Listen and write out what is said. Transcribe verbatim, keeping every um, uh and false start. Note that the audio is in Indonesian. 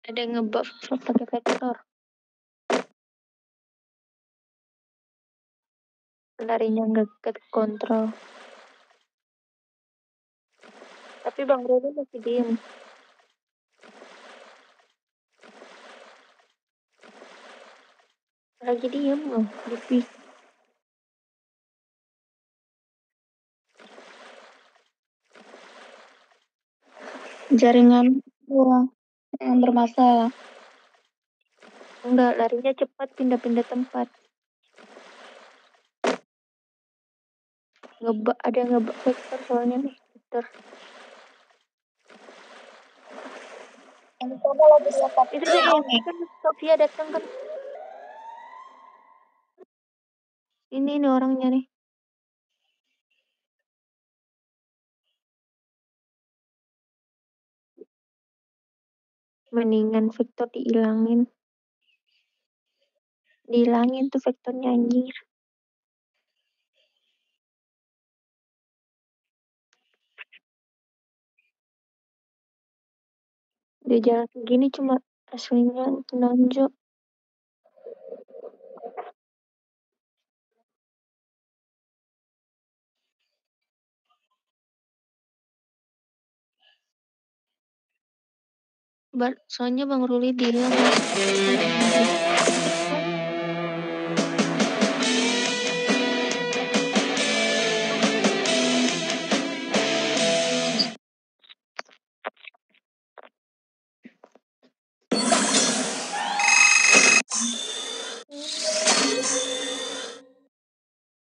Ada ngebuff pakai vektor. Larinya nggak ke kontrol. Tapi Bang Rudi masih diem. Lagi diem loh, di jaringan yang bermasalah. Enggak, larinya cepat, pindah-pindah tempat. Ngeba ada ngebak vektor soalnya nih, vektor. Coba lagi lihat itu tuh yang kan Sofia datang kan. Ini nih orangnya nih. Mendingan vektor dihilangin. Dihilangin tuh vektornya anjir. Dia jalan segini cuma aslinya nonjok. Soalnya Bang Ruli bilang